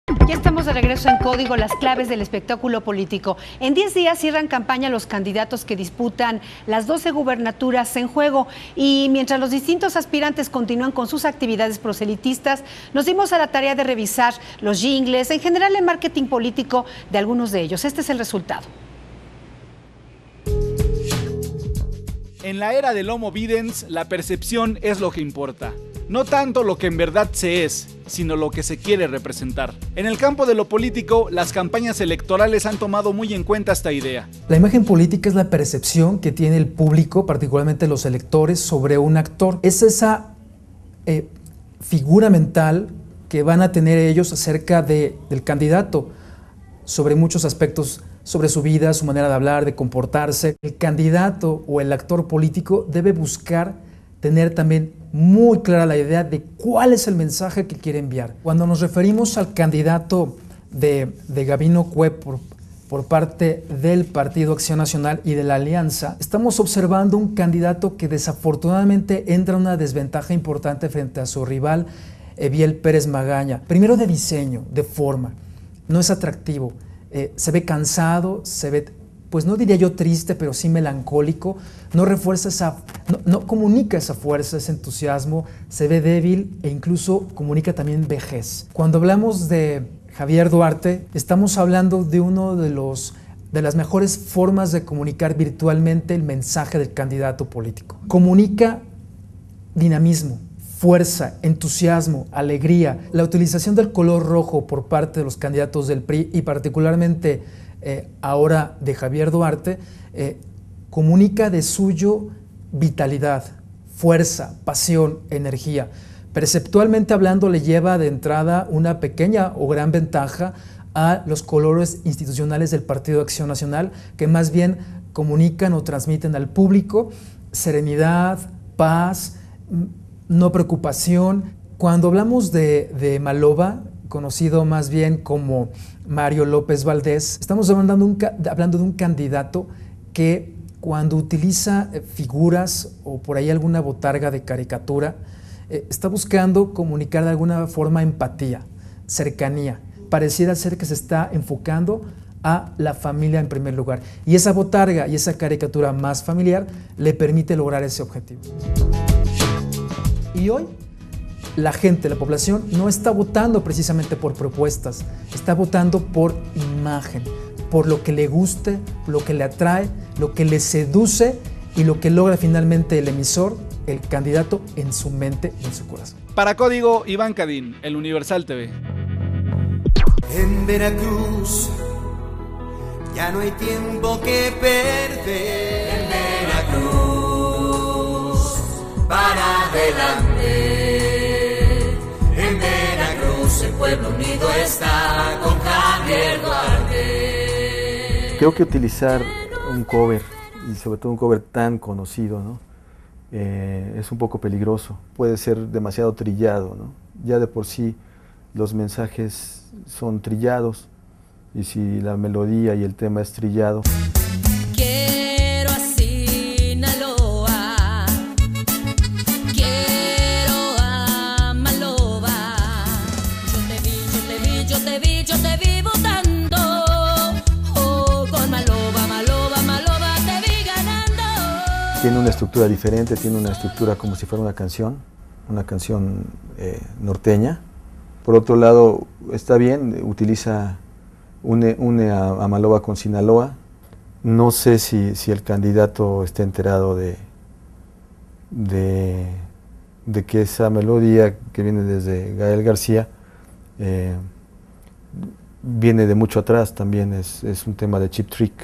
Ya estamos de regreso en Código, las claves del espectáculo político. En 10 días cierran campaña los candidatos que disputan las 12 gubernaturas en juego. Y mientras los distintos aspirantes continúan con sus actividades proselitistas, nos dimos a la tarea de revisar los jingles, en general el marketing político de algunos de ellos. Este es el resultado. En la era del Homo Videns, la percepción es lo que importa. No tanto lo que en verdad se es, sino lo que se quiere representar. En el campo de lo político, las campañas electorales han tomado muy en cuenta esta idea. La imagen política es la percepción que tiene el público, particularmente los electores, sobre un actor. Es esa figura mental que van a tener ellos acerca del candidato, sobre muchos aspectos, sobre su vida, su manera de hablar, de comportarse. El candidato o el actor político debe buscar tener también muy clara la idea de cuál es el mensaje que quiere enviar. Cuando nos referimos al candidato de Gabino Cue por parte del Partido Acción Nacional y de la Alianza, estamos observando un candidato que desafortunadamente entra en una desventaja importante frente a su rival, Eviel Pérez Magaña. Primero de diseño, de forma, no es atractivo, se ve cansado, se ve, pues no diría yo triste, pero sí melancólico, no refuerza no comunica esa fuerza, ese entusiasmo, se ve débil e incluso comunica también vejez. Cuando hablamos de Javier Duarte, estamos hablando de uno de las mejores formas de comunicar virtualmente el mensaje del candidato político. Comunica dinamismo, fuerza, entusiasmo, alegría. La utilización del color rojo por parte de los candidatos del PRI y particularmente ahora de Javier Duarte, comunica de suyo vitalidad, fuerza, pasión, energía. Perceptualmente hablando, le lleva de entrada una pequeña o gran ventaja a los colores institucionales del Partido Acción Nacional, que más bien comunican o transmiten al público serenidad, paz, no preocupación. Cuando hablamos de Maloba, conocido más bien como Mario López Valdés, estamos hablando de un candidato que cuando utiliza figuras o por ahí alguna botarga de caricatura, está buscando comunicar de alguna forma empatía, cercanía. Pareciera ser que se está enfocando a la familia en primer lugar. Y esa botarga y esa caricatura más familiar le permite lograr ese objetivo. Y hoy la gente, la población, no está votando precisamente por propuestas, está votando por imagen, por lo que le guste, lo que le atrae, lo que le seduce y lo que logra finalmente el emisor, el candidato, en su mente y en su corazón. Para Código, Iván Cadín, El Universal TV. En Veracruz ya no hay tiempo que perder. En Veracruz, para adelante. En Veracruz el pueblo unido está con Javier Duarte. Creo que utilizar un cover, y sobre todo un cover tan conocido, ¿no? Es un poco peligroso, puede ser demasiado trillado, ¿no? Ya de por sí los mensajes son trillados, y si la melodía y el tema es trillado. Quiero a Sinaloa, quiero a Maloba. Yo te vi, yo te vi, yo te vi, yo te vi votando. Oh, con Maloba, Maloba, Maloba te vi ganando. Tiene una estructura diferente, tiene una estructura como si fuera una canción norteña. Por otro lado, está bien, une a Maloba con Sinaloa. No sé si el candidato está enterado de que esa melodía que viene desde Gael García viene de mucho atrás, también es un tema de Cheap Trick.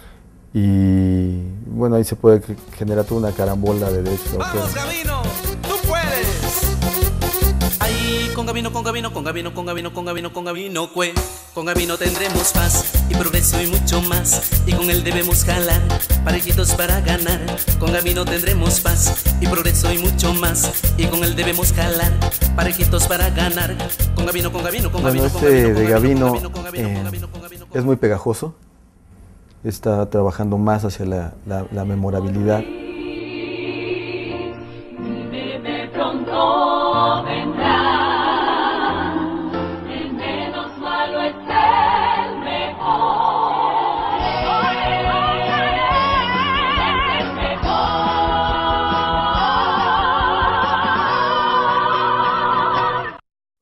Y bueno, ahí se puede generar toda una carambola de derechos de autor. ¡Vamos, Gabino! ¡Tú puedes! Ahí con Gabino, con Gabino, con Gabino, con Gabino, con Gabino, con Gabino Cue. Con Gabino tendremos paz y progreso y mucho más. Y con él debemos jalar, parejitos para ganar. Con Gabino tendremos paz y progreso y mucho más. Y con él debemos jalar, parejitos para ganar. Con Gabino, con Gabino, con Gabino, con Gabino, de Gabino es muy pegajoso. Está trabajando más hacia la memorabilidad. Pronto vendrá el menos mal.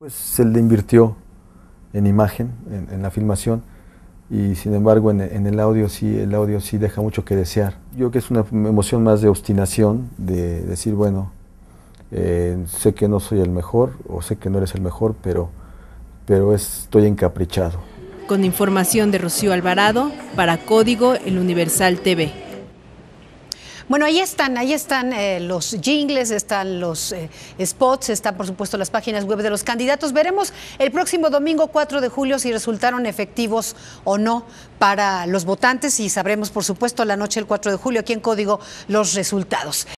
Se le invirtió en imagen, en la filmación, y sin embargo en el audio sí deja mucho que desear. Yo creo que es una emoción más de obstinación, de decir, bueno, sé que no soy el mejor, o sé que no eres el mejor, pero estoy encaprichado. Con información de Rocío Alvarado, para Código, El Universal TV. Bueno, ahí están los jingles, están los spots, están por supuesto las páginas web de los candidatos. Veremos el próximo domingo 4 de julio si resultaron efectivos o no para los votantes y sabremos por supuesto la noche del 4 de julio aquí en Código los resultados.